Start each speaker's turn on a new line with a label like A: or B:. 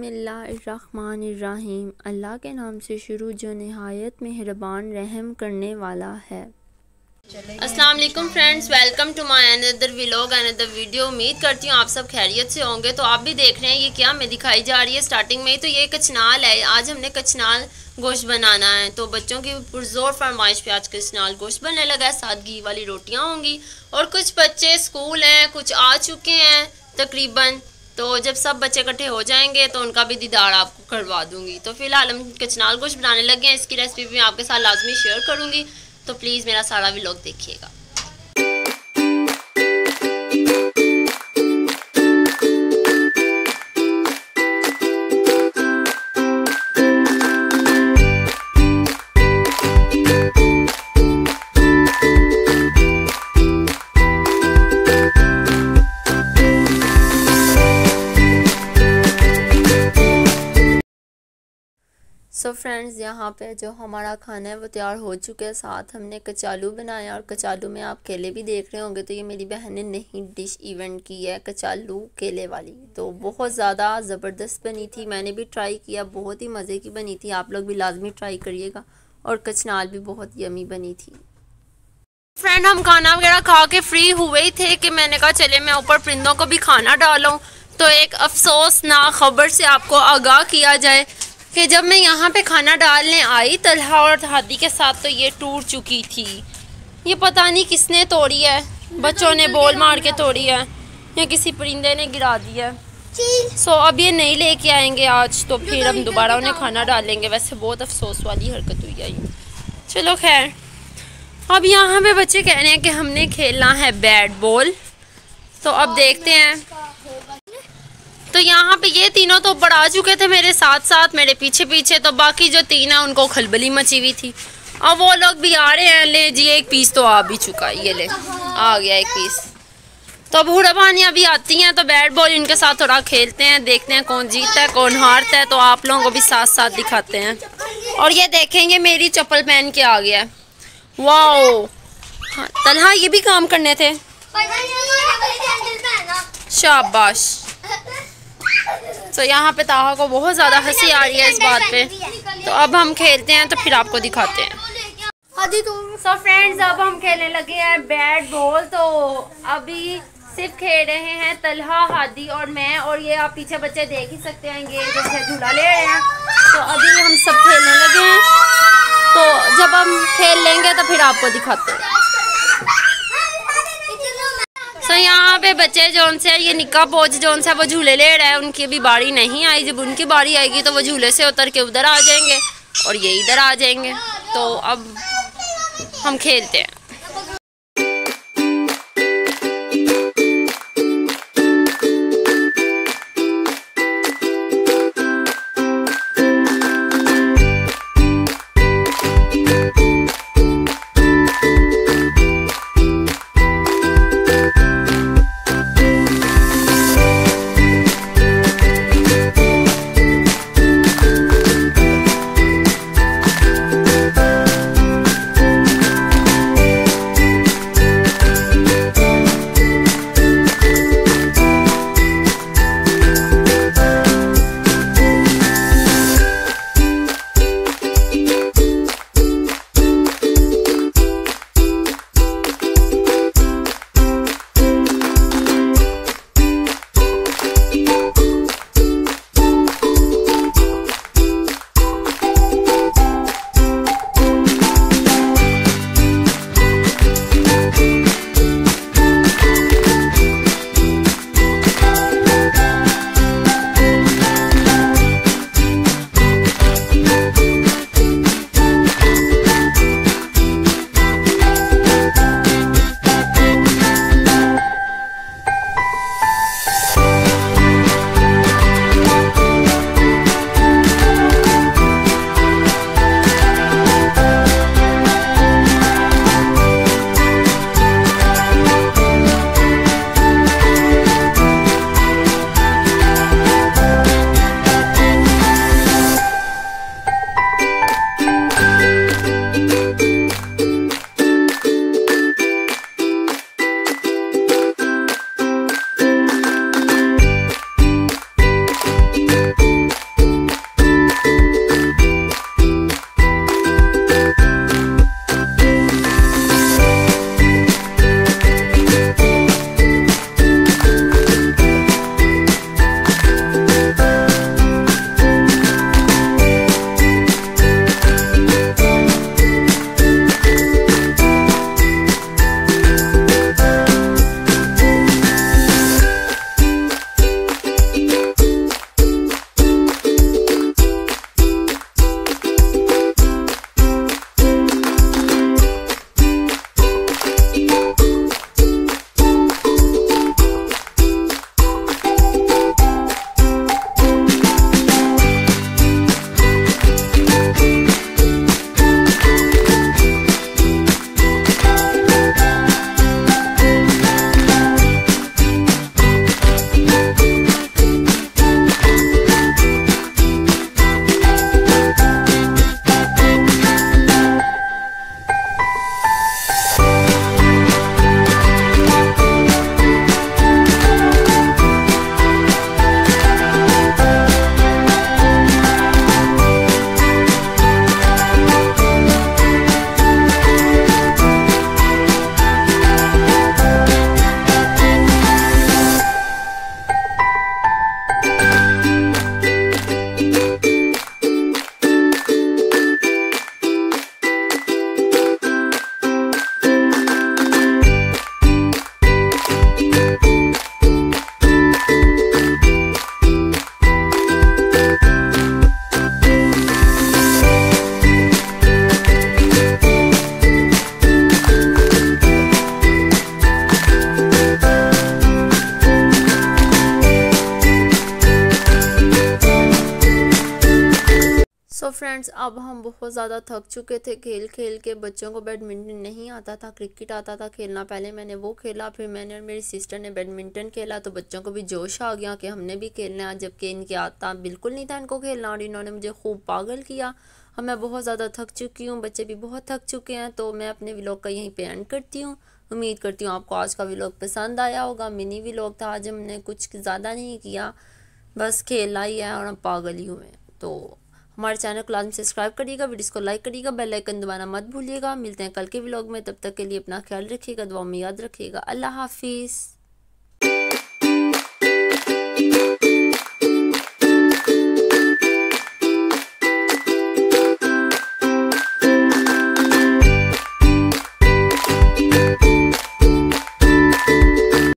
A: बिस्मिल्लाहिर्रहमानिर्रहीम। अल्लाह के नाम से शुरू जो नहायत मेहरबान रहम करने वाला है। अस्सलाम वालेकुम friends, welcome to my another vlog another video. उम्मीद करती हूँ आप सब खैरियत से होंगे। तो आप भी देख रहे हैं ये क्या हमें दिखाई जा रही है स्टार्टिंग में ही, तो ये कचनाल है। आज हमने कचनाल गोश्त बनाना है, तो बच्चों की पुरजोर फरमाइश पे आज कचनाल गोश्त बनने लगा है। साथ घी वाली रोटियाँ होंगी और कुछ बच्चे स्कूल हैं, कुछ आ चुके हैं तकरीबन। तो जब सब बच्चे इकट्ठे हो जाएंगे तो उनका भी दीदार आपको करवा दूंगी। तो फिलहाल हम कचनाल गोश्त बनाने लगे हैं। इसकी रेसिपी भी मैं आपके साथ लाजमी शेयर करूंगी, तो प्लीज़ मेरा सारा व्लॉग देखिएगा। सो फ्रेंड्स, यहाँ पे जो हमारा खाना है वो तैयार हो चुका है। साथ हमने कचालू बनाया और कचालू में आप केले भी देख रहे होंगे। तो ये मेरी बहन ने नई डिश इवेंट की है, कचालू केले वाली। तो बहुत ज़्यादा ज़बरदस्त बनी थी, मैंने भी ट्राई किया, बहुत ही मज़े की बनी थी। आप लोग भी लाजमी ट्राई करिएगा। और कचनाल भी बहुत यमी बनी थी। फ्रेंड, हम खाना वगैरह खा के फ्री हुए ही थे कि मैंने कहा चले मैं ऊपर परिंदों को भी खाना डालूँ। तो एक अफसोसनाक खबर से आपको आगाह किया जाए कि जब मैं यहाँ पे खाना डालने आई तलहा और हादी के साथ, तो ये टूट चुकी थी। ये पता नहीं किसने तोड़ी है, बच्चों ने बोल मार के तोड़ी है या किसी परिंदे ने गिरा दी है। सो अब ये नहीं लेके आएंगे आज, तो फिर हम दोबारा उन्हें खाना डालेंगे। वैसे बहुत अफसोस वाली हरकत हुई है। चलो खैर, अब यहाँ पे बच्चे कह रहे हैं कि हमने खेलना है बैट बॉल। तो अब देखते हैं। तो यहाँ पे ये तीनों तो ऊपर आ चुके थे मेरे साथ साथ, मेरे पीछे पीछे। तो बाकी जो तीन है उनको खलबली मची हुई थी। अब वो लोग भी आ रहे हैं। ले जी, एक पीस तो आ भी चुका है, ये ले आ गया एक पीस। तो अब हुड़बानियाँ भी आती हैं, तो बैट बॉल इनके साथ थोड़ा खेलते हैं, देखते हैं कौन जीतता है कौन हारता है। तो आप लोगों को भी साथ साथ दिखाते हैं। और ये देखेंगे मेरी चप्पल पहन के आ गया। वाओ, हाँ, तलहा ये भी काम करने थे, शाबाश। तो यहाँ पे ताहा को बहुत ज़्यादा हंसी आ रही है इस बात पे। तो अब हम खेलते हैं, तो फिर आपको दिखाते हैं। सो फ्रेंड्स, अब हम खेलने लगे हैं बैट बॉल। तो अभी सिर्फ खेल रहे हैं तलहा, हादी और मैं। और ये आप पीछे बच्चे देख ही सकते हैं, ये जैसे झूला ले रहे हैं। तो अभी हम सब खेलने लगे हैं। तो जब हम खेल लेंगे तो फिर आपको दिखाते हैं। तो यहाँ पे बच्चे जोन से ये निक्का पोच जोन से वो झूले ले रहा है, उनकी अभी बारी नहीं आई। जब उनकी बारी आएगी तो वो झूले से उतर के उधर आ जाएंगे और ये इधर आ जाएंगे। तो अब हम खेलते हैं। सो फ्रेंड्स, अब हम बहुत ज़्यादा थक चुके थे खेल खेल के। बच्चों को बैडमिंटन नहीं आता था, क्रिकेट आता था खेलना। पहले मैंने वो खेला, फिर मैंने और मेरी सिस्टर ने बैडमिंटन खेला, तो बच्चों को भी जोश आ गया कि हमने भी खेलना है, जबकि इनके आता बिल्कुल नहीं था इनको खेलना, और इन्होंने मुझे खूब पागल किया। अब मैं बहुत ज़्यादा थक चुकी हूँ, बच्चे भी बहुत थक चुके हैं, तो मैं अपने व्लॉग का यहीं पे एंड करती हूँ। उम्मीद करती हूँ आपको आज का व्लॉग पसंद आया होगा। मिनी व्लॉग था आज, हमने कुछ ज़्यादा नहीं किया, बस खेला ही है और हम पागल ही हुए। तो हमारे चैनल को लाजमी सब्सक्राइब करिएगा, वीडियोस को लाइक करिएगा, बेल आइकन दबाना मत भूलिएगा। मिलते हैं कल के व्लॉग में, तब तक के लिए अपना ख्याल रखिएगा, दुआ में याद रखिएगा। अल्लाह हाफिज़।